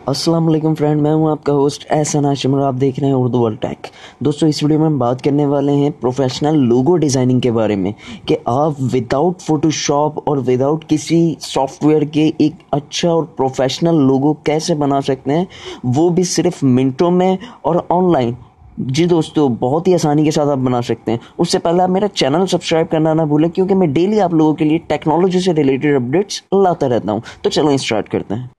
अस्सलाम वालेकुम फ्रेंड, मैं हूं आपका होस्ट एहसान हाशिम और आप देख रहे हैं उर्दू वर्ल्ड टेक। दोस्तों, इस वीडियो में हम बात करने वाले हैं प्रोफेशनल लोगो डिज़ाइनिंग के बारे में कि आप विदाउट फोटोशॉप और विदाउट किसी सॉफ्टवेयर के एक अच्छा और प्रोफेशनल लोगो कैसे बना सकते हैं, वो भी सिर्फ मिनटों में और ऑनलाइन। जी दोस्तों, बहुत ही आसानी के साथ आप बना सकते हैं। उससे पहले आप मेरा चैनल सब्सक्राइब करना ना भूलें, क्योंकि मैं डेली आप लोगों के लिए टेक्नोलॉजी से रिलेटेड अपडेट्स लाता रहता हूँ। तो चलो स्टार्ट करते हैं।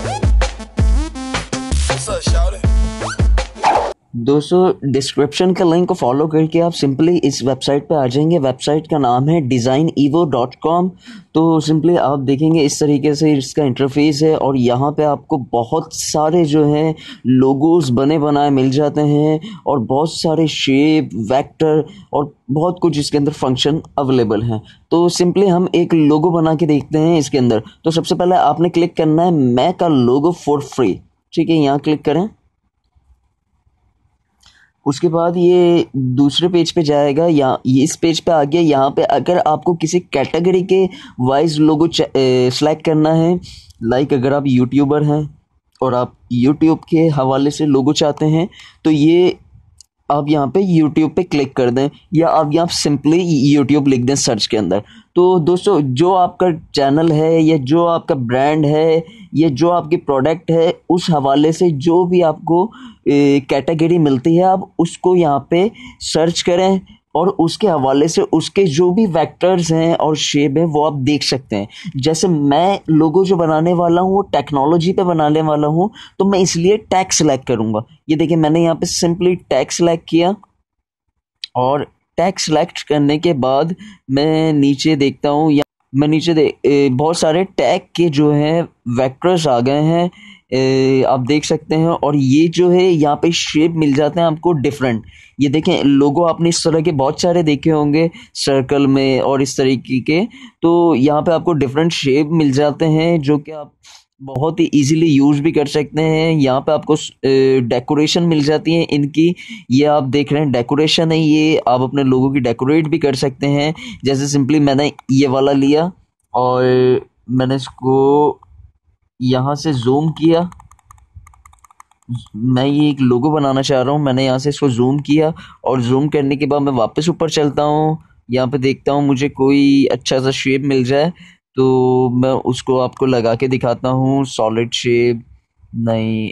दोस्तों, डिस्क्रिप्शन का लिंक को फॉलो करके आप सिंपली इस वेबसाइट पे आ जाएंगे। वेबसाइट का नाम है designevo.com। तो सिंपली आप देखेंगे इस तरीके से इसका इंटरफेस है और यहाँ पे आपको बहुत सारे जो हैं लोगोस बने बनाए मिल जाते हैं और बहुत सारे शेप, वेक्टर और बहुत कुछ इसके अंदर फंक्शन अवेलेबल हैं। तो सिंपली हम एक लोगो बना के देखते हैं इसके अंदर। तो सबसे पहले आपने क्लिक करना है मैक का लोगो फॉर फ्री। ठीक है, यहाँ क्लिक करें। उसके बाद ये दूसरे पेज पे जाएगा, या इस पेज पे आ गया। यहाँ पे अगर आपको किसी कैटेगरी के वाइज लोगो सेलेक्ट करना है, लाइक अगर आप यूट्यूबर हैं और आप यूट्यूब के हवाले से लोगो चाहते हैं, तो ये आप यहाँ पे यूट्यूब पे क्लिक कर दें, या आप यहाँ सिंपली यूट्यूब लिख दें सर्च के अंदर। तो दोस्तों, जो आपका चैनल है या जो आपका ब्रांड है या जो आपकी प्रोडक्ट है, उस हवाले से जो भी आपको कैटेगरी मिलती है, आप उसको यहाँ पे सर्च करें और उसके हवाले से उसके जो भी वेक्टर्स हैं और शेप हैं वो आप देख सकते हैं। जैसे मैं लोगो जो बनाने वाला हूँ वो टेक्नोलॉजी पे बनाने वाला हूँ, तो मैं इसलिए टैग सेलेक्ट करूँगा। ये देखिए, मैंने यहाँ पे सिंपली टैग सेलेक्ट किया और टैग सेलेक्ट करने के बाद मैं नीचे देखता हूँ, या मैं नीचे बहुत सारे टैग के जो हैं वेक्टर्स आ गए हैं, आप देख सकते हैं। और ये जो है यहाँ पे शेप मिल जाते हैं आपको डिफरेंट। ये देखें, लोगो आपने इस तरह के बहुत सारे देखे होंगे सर्कल में और इस तरीके के। तो यहाँ पे आपको डिफरेंट शेप मिल जाते हैं जो कि आप बहुत ही इजीली यूज भी कर सकते हैं। यहाँ पे आपको डेकोरेशन मिल जाती है इनकी। ये आप देख रहे हैं डेकोरेशन है, ये आप अपने लोगों की डेकोरेट भी कर सकते हैं। जैसे सिंपली मैंने ये वाला लिया और मैंने इसको यहाँ से जूम किया। मैं ये एक लोगो बनाना चाह रहा हूँ, मैंने यहाँ से इसको जूम किया और जूम करने के बाद मैं वापस ऊपर चलता हूँ। यहाँ पे देखता हूँ मुझे कोई अच्छा सा शेप मिल जाए तो मैं उसको आपको लगा के दिखाता हूँ। सॉलिड शेप नहीं,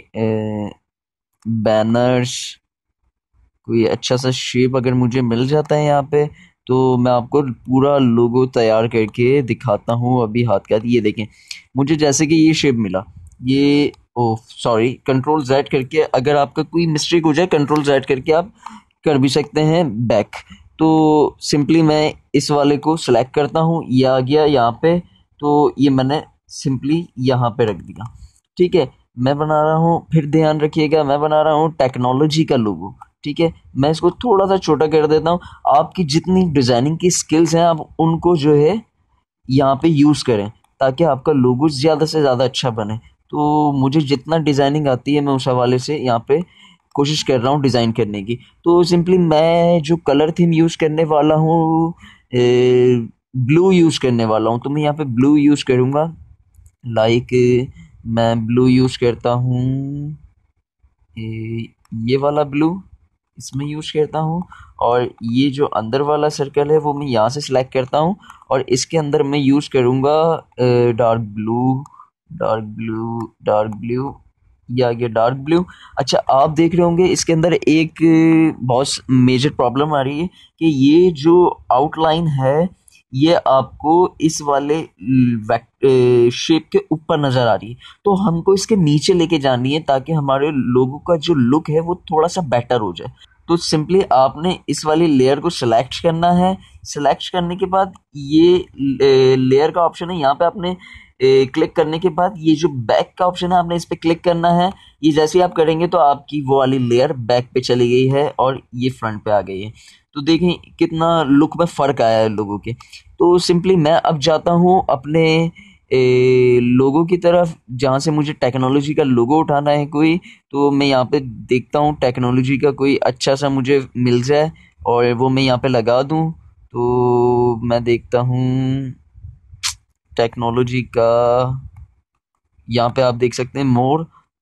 बैनर्स, कोई अच्छा सा शेप अगर मुझे मिल जाता है यहाँ पे तो मैं आपको पूरा लोगो तैयार करके दिखाता हूँ। अभी हाथ का ये देखें, मुझे जैसे कि ये शेप मिला। ये सॉरी, कंट्रोल जेड करके अगर आपका कोई मिस्टेक हो जाए, कंट्रोल जेड करके आप कर भी सकते हैं बैक। तो सिंपली मैं इस वाले को सिलेक्ट करता हूँ, ये आ गया यहाँ पे। तो ये मैंने सिंपली यहाँ पे रख दिया। ठीक है, मैं बना रहा हूँ, फिर ध्यान रखिएगा, मैं बना रहा हूँ टेक्नोलॉजी का लोगो। ठीक है, मैं इसको थोड़ा सा छोटा कर देता हूँ। आपकी जितनी डिज़ाइनिंग की स्किल्स हैं आप उनको जो है यहाँ पे यूज़ करें ताकि आपका लोगो ज़्यादा से ज़्यादा अच्छा बने। तो मुझे जितना डिज़ाइनिंग आती है मैं उस हवाले से यहाँ पे कोशिश कर रहा हूँ डिज़ाइन करने की। तो सिंपली मैं जो कलर थीम यूज़ करने वाला हूँ, ब्लू यूज़ करने वाला हूँ। तो मैं यहाँ पे ब्लू यूज़ करूँगा। लाइक मैं ब्लू यूज़ करता हूँ, ये वाला ब्लू इसमें यूज़ करता हूँ। और ये जो अंदर वाला सर्कल है वो मैं यहाँ से सिलेक्ट करता हूँ और इसके अंदर मैं यूज़ करूँगा dark blue, dark blue, dark blue, या ये डार्क ब्लू। अच्छा, आप देख रहे होंगे इसके अंदर एक बहुत मेजर प्रॉब्लम आ रही है कि ये जो आउटलाइन है ये आपको इस वाले शेप के ऊपर नज़र आ रही है। तो हमको इसके नीचे लेके जानी है ताकि हमारे लोगों का जो लुक है वो थोड़ा सा बेटर हो जाए। तो सिंपली आपने इस वाली लेयर को सिलेक्ट करना है। सिलेक्ट करने के बाद ये लेयर का ऑप्शन है, यहाँ पे आपने क्लिक करने के बाद ये जो बैक का ऑप्शन है आपने इस पे क्लिक करना है। ये जैसे आप करेंगे तो आपकी वो वाली लेयर बैक पे चली गई है और ये फ्रंट पे आ गई है। तो देखें कितना लुक में फ़र्क आया है लोगों के। तो सिंपली मैं अब जाता हूँ अपने लोगो की तरफ जहाँ से मुझे टेक्नोलॉजी का लोगो उठाना है कोई। तो मैं यहाँ पे देखता हूँ टेक्नोलॉजी का कोई अच्छा सा मुझे मिल जाए और वो मैं यहाँ पे लगा दूँ। तो मैं देखता हूँ टेक्नोलॉजी का, यहाँ पे आप देख सकते हैं मोर।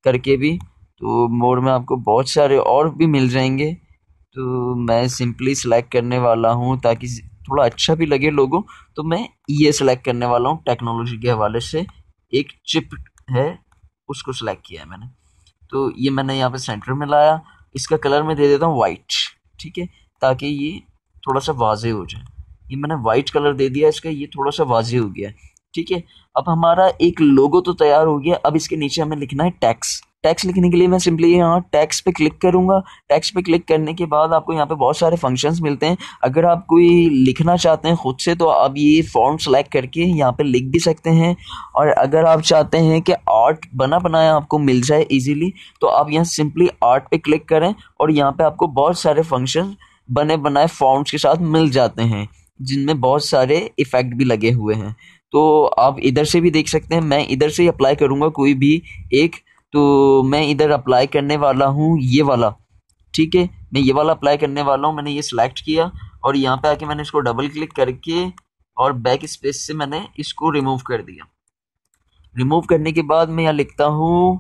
करके भी, तो मोर में आपको बहुत सारे और भी मिल जाएंगे। तो मैं सिंपली सेलेक्ट करने वाला हूँ ताकि थोड़ा अच्छा भी लगे लोगो, तो मैं ये सेलेक्ट करने वाला हूँ। टेक्नोलॉजी के हवाले से एक चिप है, उसको सेलेक्ट किया है मैंने। तो ये मैंने यहाँ पे सेंटर में लाया, इसका कलर मैं दे देता हूँ वाइट, ठीक है, ताकि ये थोड़ा सा वाजे हो जाए। ये मैंने वाइट कलर दे दिया इसका, ये थोड़ा सा वाजे हो गया, ठीक है। अब हमारा एक लोगो तो तैयार हो गया। अब इसके नीचे हमें लिखना है टैक्स। टैक्स लिखने के लिए मैं सिंपली यहाँ टैक्स पे क्लिक करूंगा। टैक्स पे क्लिक करने के बाद आपको यहाँ पे बहुत सारे फंक्शंस मिलते हैं। अगर आप कोई लिखना चाहते हैं खुद से, तो आप ये फॉन्ट सेलेक्ट करके यहाँ पे लिख भी सकते हैं। और अगर आप चाहते हैं कि आर्ट बना बनाया आपको मिल जाए इजीली, तो आप यहाँ सिंपली आर्ट पे क्लिक करें और यहाँ पे आपको बहुत सारे फंक्शन बने बनाए फॉन्ट्स के साथ मिल जाते हैं, जिनमें बहुत सारे इफेक्ट भी लगे हुए हैं। तो आप इधर से भी देख सकते हैं। मैं इधर से ही अप्लाई करूंगा कोई भी एक, तो मैं इधर अप्लाई करने वाला हूँ ये वाला, ठीक है। मैं ये वाला अप्लाई करने वाला हूँ। मैंने ये सिलेक्ट किया और यहाँ पे आके मैंने इसको डबल क्लिक करके और बैक स्पेस से मैंने इसको रिमूव कर दिया। रिमूव करने के बाद मैं यहाँ लिखता हूँ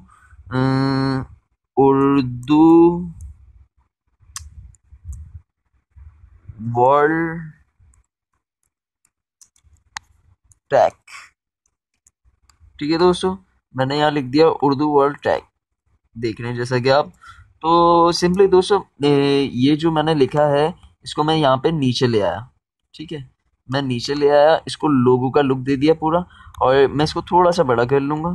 उर्दू वर्ल्ड टैग, ठीक है दोस्तों। मैंने यहाँ लिख दिया उर्दू वर्ल्ड टैग, देख रहे हैं जैसा कि आप। तो सिंपली दोस्तों ये जो मैंने लिखा है इसको मैं यहाँ पे नीचे ले आया, ठीक है। मैं नीचे ले आया, इसको लोगो का लुक दे दिया पूरा, और मैं इसको थोड़ा सा बड़ा कर लूँगा।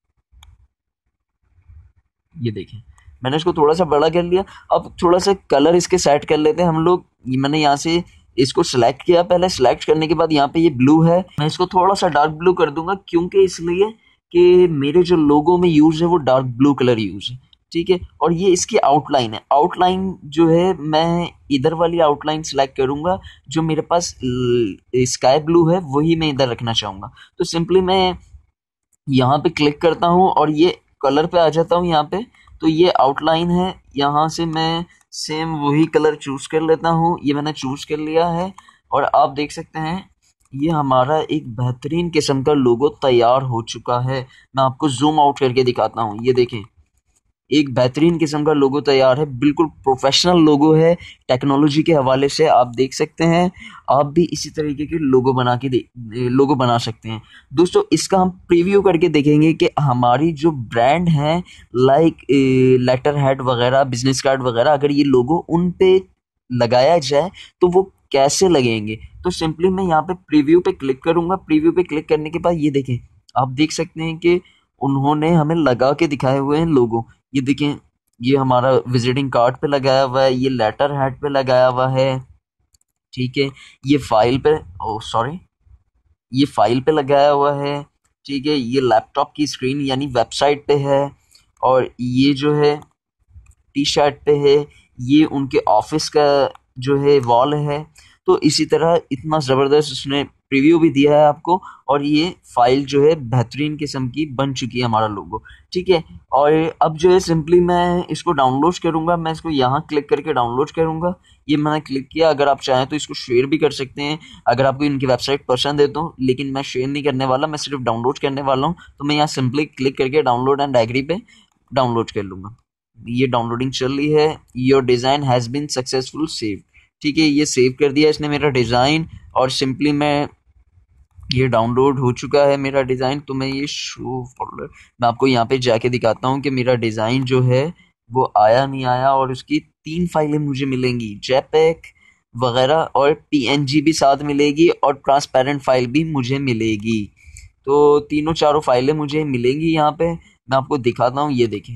ये देखें, मैंने इसको थोड़ा सा बड़ा कर लिया। अब थोड़ा सा कलर इसके सेट कर लेते हैं हम लोग। मैंने यहाँ से इसको सिलेक्ट किया, पहले सिलेक्ट करने के बाद यहाँ पे ये ब्लू है, मैं इसको थोड़ा सा डार्क ब्लू कर दूंगा, क्योंकि इसलिए कि मेरे जो लोगो में यूज है वो डार्क ब्लू कलर यूज है, ठीक है। और ये इसकी आउटलाइन है। आउटलाइन जो है मैं इधर वाली आउटलाइन सेलेक्ट करूंगा, जो मेरे पास स्काई ब्लू है वही मैं इधर रखना चाहूंगा। तो सिंपली मैं यहाँ पे क्लिक करता हूँ और ये कलर पे आ जाता हूँ यहाँ पे। तो ये आउटलाइन है, यहाँ से मैं सेम वही कलर चूज कर लेता हूँ। ये मैंने चूज कर लिया है और आप देख सकते हैं ये हमारा एक बेहतरीन किस्म का लोगो तैयार हो चुका है। मैं आपको जूम आउट करके दिखाता हूँ। ये देखें, एक बेहतरीन किस्म का लोगो तैयार है, बिल्कुल प्रोफेशनल लोगो है। टेक्नोलॉजी के हवाले से आप देख सकते हैं, आप भी इसी तरीके के लोगो बना के लोगो बना सकते हैं। दोस्तों इसका हम प्रीव्यू करके देखेंगे कि हमारी जो ब्रांड है, लाइक लेटर हेड वगैरह, बिजनेस कार्ड वगैरह, अगर ये लोगो उन पे लगाया जाए तो वो कैसे लगेंगे। तो सिंपली मैं यहाँ पे प्रीव्यू पे क्लिक करूंगा। प्रीव्यू पे क्लिक करने के बाद ये देखें, आप देख सकते हैं कि उन्होंने हमें लगा के दिखाए हुए हैं लोगो। ये देखें, ये हमारा विजिटिंग कार्ड पे लगाया हुआ है, ये लेटर हेड पे लगाया हुआ है, ठीक है। ये फाइल पे, ओ सॉरी, ये फाइल पे लगाया हुआ है, ठीक है। ये लैपटॉप की स्क्रीन यानी वेबसाइट पे है, और ये जो है टी शर्ट पे है, ये उनके ऑफिस का जो है वॉल है। तो इसी तरह इतना ज़बरदस्त उसने प्रीव्यू भी दिया है आपको, और ये फाइल जो है बेहतरीन किस्म की बन चुकी है हमारा लोगो, ठीक है। और अब जो है सिंपली मैं इसको डाउनलोड करूंगा। मैं इसको यहाँ क्लिक करके डाउनलोड करूंगा। ये मैंने क्लिक किया। अगर आप चाहें तो इसको शेयर भी कर सकते हैं अगर आपको इनकी वेबसाइट पसंद है तो, लेकिन मैं शेयर नहीं करने वाला, मैं सिर्फ डाउनलोड करने वाला हूँ। तो मैं यहाँ सिंपली क्लिक करके डाउनलोड एंड एग्री पे डाउनलोड कर लूँगा। ये डाउनलोडिंग चल रही है। Your design has been successful save, ठीक है। ये सेव कर दिया इसने मेरा डिज़ाइन, और सिंपली मैं, ये डाउनलोड हो चुका है मेरा डिज़ाइन। तो मैं ये शो फोल्डर, मैं आपको यहाँ पे जाके दिखाता हूँ कि मेरा डिज़ाइन जो है वो आया नहीं आया। और उसकी 3 फाइलें मुझे मिलेंगी, जेपेग वगैरह, और पीएनजी भी साथ मिलेगी, और ट्रांसपेरेंट फाइल भी मुझे मिलेगी। तो तीनों चारों फाइलें मुझे मिलेंगी यहाँ पे। मैं आपको दिखाता हूँ, ये देखें,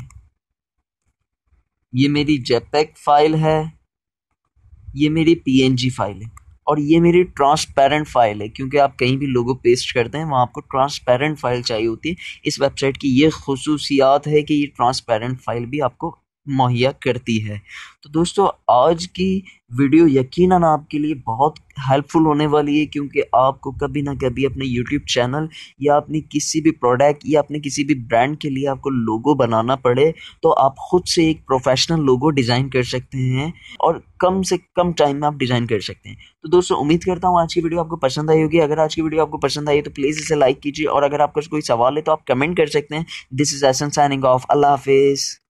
ये मेरी जेपेग फाइल है, ये मेरी पीएनजी फाइल है, और ये मेरी ट्रांसपेरेंट फाइल है। क्योंकि आप कहीं भी लोगो पेस्ट करते हैं वहाँ आपको ट्रांसपेरेंट फाइल चाहिए होती है। इस वेबसाइट की ये खुसूसियात है कि ये ट्रांसपेरेंट फाइल भी आपको मुहैया करती है। तो दोस्तों आज की वीडियो यकीनन आपके लिए बहुत हेल्पफुल होने वाली है, क्योंकि आपको कभी ना कभी अपने यूट्यूब चैनल या अपनी किसी भी प्रोडक्ट या अपने किसी भी ब्रांड के लिए आपको लोगो बनाना पड़े, तो आप खुद से एक प्रोफेशनल लोगो डिज़ाइन कर सकते हैं और कम से कम टाइम में आप डिज़ाइन कर सकते हैं। तो दोस्तों उम्मीद करता हूँ आज की वीडियो आपको पसंद आई होगी। अगर आज की वीडियो आपको पसंद आई तो प्लीज़ इसे लाइक कीजिए, और अगर आपका कोई सवाल है तो आप कमेंट कर सकते हैं। This is Ehsan signing off. अल्लाह हाफिज़।